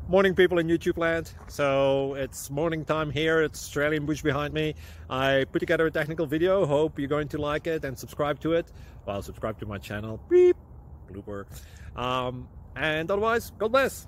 Morning, people in YouTube land. So it's morning time here. It's Australian bush behind me. I put together a technical video. Hope you're going to like it and subscribe to it. Well, subscribe to my channel. Beep. Blooper. And otherwise, God bless.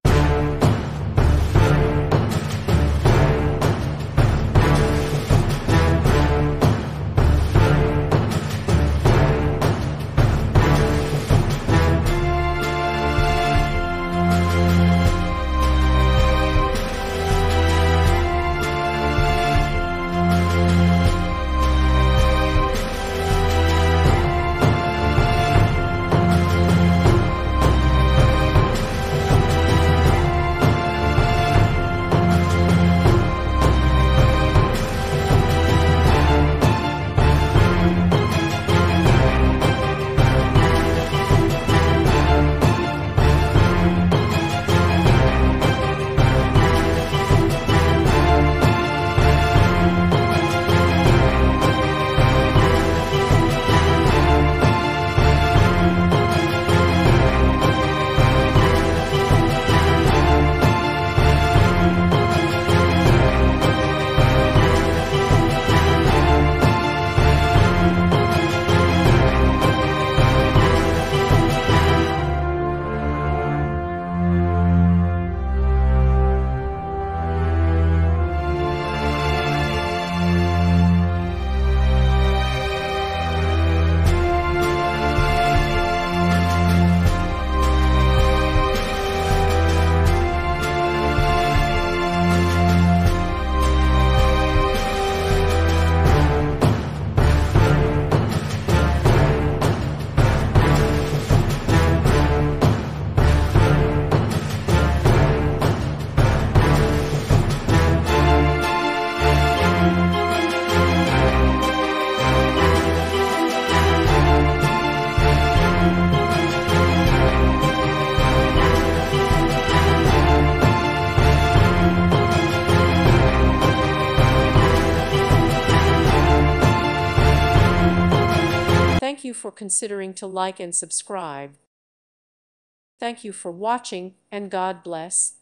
Thank you for considering to like and subscribe. Thank you for watching, and God bless.